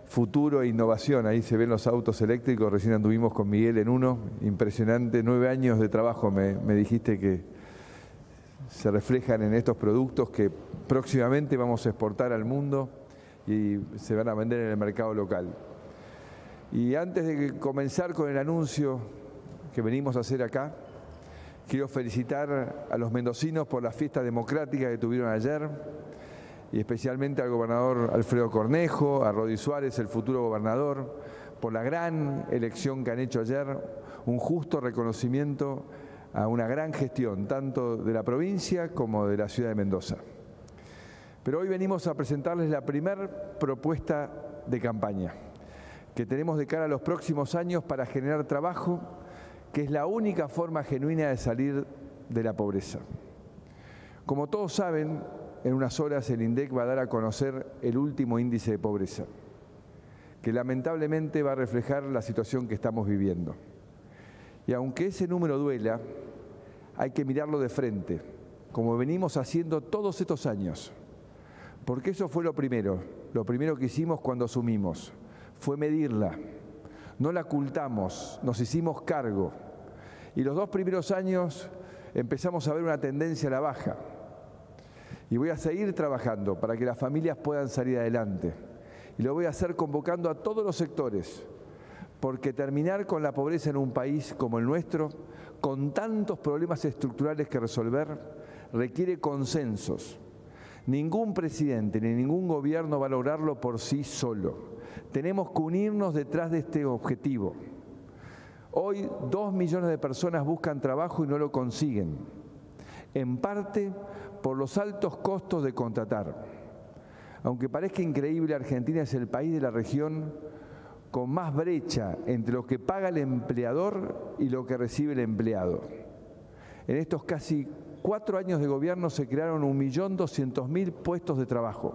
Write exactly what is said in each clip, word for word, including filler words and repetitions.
futuro e innovación. Ahí se ven los autos eléctricos, recién anduvimos con Miguel en uno, impresionante, nueve años de trabajo me, me dijiste que se reflejan en estos productos que próximamente vamos a exportar al mundo y se van a vender en el mercado local. Y antes de comenzar con el anuncio que venimos a hacer acá, quiero felicitar a los mendocinos por la fiesta democrática que tuvieron ayer, y especialmente al gobernador Alfredo Cornejo, a Rodi Suárez, el futuro gobernador, por la gran elección que han hecho ayer, un justo reconocimiento a una gran gestión, tanto de la provincia como de la ciudad de Mendoza. Pero hoy venimos a presentarles la primera propuesta de campaña que tenemos de cara a los próximos años para generar trabajo, que es la única forma genuina de salir de la pobreza. Como todos saben, en unas horas el INDEC va a dar a conocer el último índice de pobreza, que lamentablemente va a reflejar la situación que estamos viviendo. Y aunque ese número duela, hay que mirarlo de frente, como venimos haciendo todos estos años, porque eso fue lo primero, lo primero que hicimos cuando asumimos, fue medirla. No la ocultamos, nos hicimos cargo. Y los dos primeros años empezamos a ver una tendencia a la baja. Y voy a seguir trabajando para que las familias puedan salir adelante. Y lo voy a hacer convocando a todos los sectores, porque terminar con la pobreza en un país como el nuestro, con tantos problemas estructurales que resolver, requiere consensos. Ningún presidente ni ningún gobierno va a lograrlo por sí solo. Tenemos que unirnos detrás de este objetivo. Hoy dos millones de personas buscan trabajo y no lo consiguen, en parte por los altos costos de contratar. Aunque parezca increíble, Argentina es el país de la región con más brecha entre lo que paga el empleador y lo que recibe el empleado. En estos casi cuatro años de gobierno se crearon un millón doscientos mil puestos de trabajo.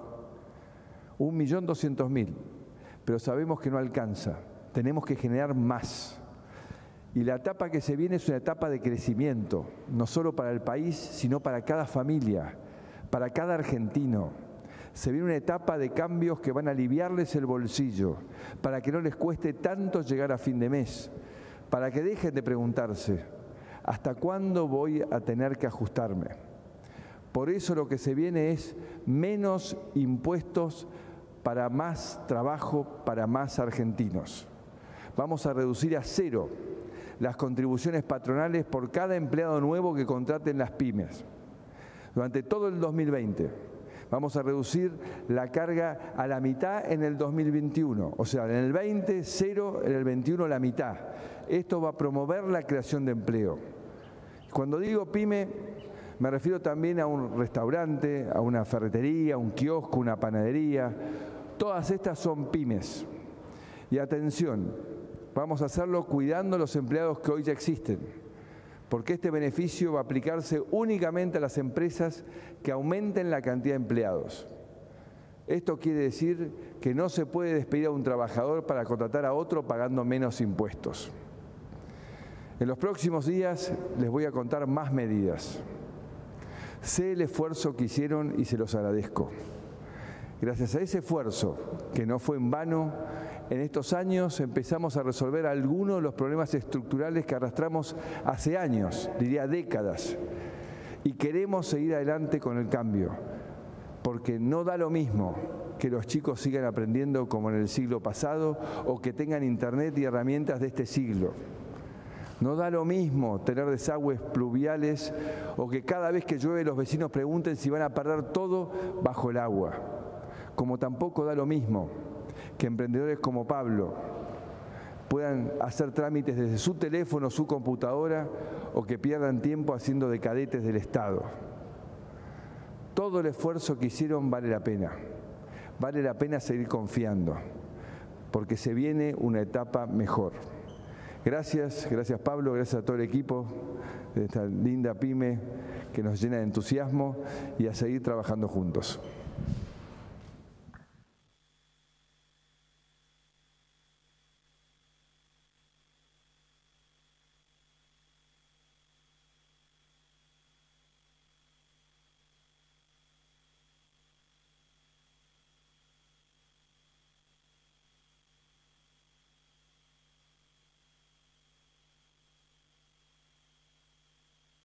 un millón doscientos mil. Pero sabemos que no alcanza. Tenemos que generar más. Y la etapa que se viene es una etapa de crecimiento, no solo para el país, sino para cada familia, para cada argentino. Se viene una etapa de cambios que van a aliviarles el bolsillo, para que no les cueste tanto llegar a fin de mes, para que dejen de preguntarse, ¿hasta cuándo voy a tener que ajustarme? Por eso lo que se viene es menos impuestos para más trabajo, para más argentinos. Vamos a reducir a cero las contribuciones patronales por cada empleado nuevo que contraten las pymes. Durante todo el dos mil veinte vamos a reducir la carga a la mitad en el dos mil veintiuno, o sea, en el veinte, cero, en el veintiuno la mitad. Esto va a promover la creación de empleo. Cuando digo pyme, me refiero también a un restaurante, a una ferretería, un kiosco, una panadería. Todas estas son pymes. Y atención, vamos a hacerlo cuidando a los empleados que hoy ya existen, porque este beneficio va a aplicarse únicamente a las empresas que aumenten la cantidad de empleados. Esto quiere decir que no se puede despedir a un trabajador para contratar a otro pagando menos impuestos. En los próximos días les voy a contar más medidas. Sé el esfuerzo que hicieron y se los agradezco. Gracias a ese esfuerzo, que no fue en vano, en estos años empezamos a resolver algunos de los problemas estructurales que arrastramos hace años, diría décadas, y queremos seguir adelante con el cambio, porque no da lo mismo que los chicos sigan aprendiendo como en el siglo pasado o que tengan internet y herramientas de este siglo. No da lo mismo tener desagües pluviales o que cada vez que llueve los vecinos pregunten si van a perder todo bajo el agua. Como tampoco da lo mismo que emprendedores como Pablo puedan hacer trámites desde su teléfono, su computadora, o que pierdan tiempo haciendo de cadetes del Estado. Todo el esfuerzo que hicieron vale la pena. Vale la pena seguir confiando, porque se viene una etapa mejor. Gracias, gracias Pablo, gracias a todo el equipo de esta linda pyme que nos llena de entusiasmo y a seguir trabajando juntos.